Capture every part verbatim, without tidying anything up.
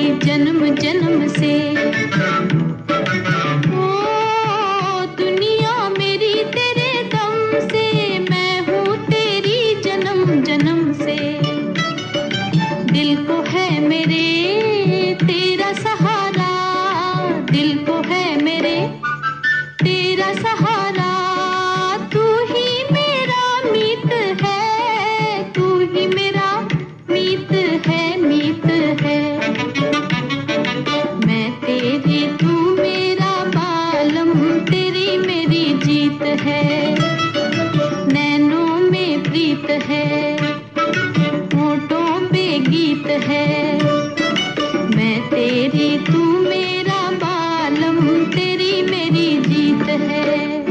जन्म जन्म से। ओ दुनिया मेरी तेरे दम से, मैं हूँ तेरी जन्म जन्म से। दिल को है मेरे तेरा सहारा, दिल को है मेरे तेरा सहारा। तू ही मेरा मीत है, तू ही मेरा मीत है, मीत है। मैं तेरी तू मेरा बालम, तेरी मेरी जीत है। नैनों में प्रीत है, होठों पे गीत है। मैं तेरी तू मेरा बालम, तेरी मेरी जीत है।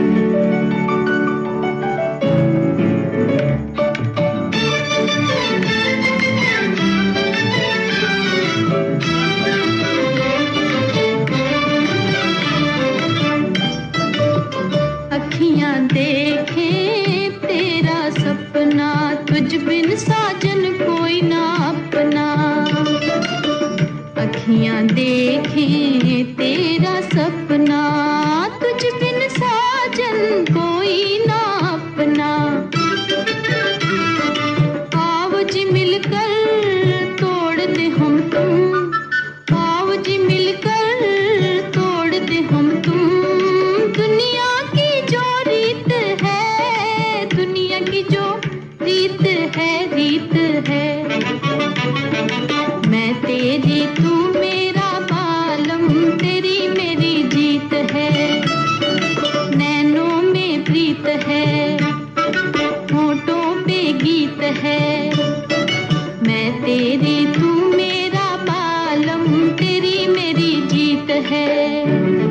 अखियां देखे तेरा सपना, तुझ बिन साजन कोई ना अपना। अखियां देखें तेरा सपना, तुझ बिन साजन कोई ना अपना। आओ जी मिलकर तोड़ दे हम तुम, आओ जी मिलकर तोड़ दे हम तुम। दुनिया की जो रीत है, दुनिया की जो रीत है, रीत है। मैं तेरी तू मेरा बालम, तेरी मेरी जीत है। नैनों में प्रीत है, होठों पे गीत है। मैं तेरी तू मेरा बालम, तेरी मेरी जीत है।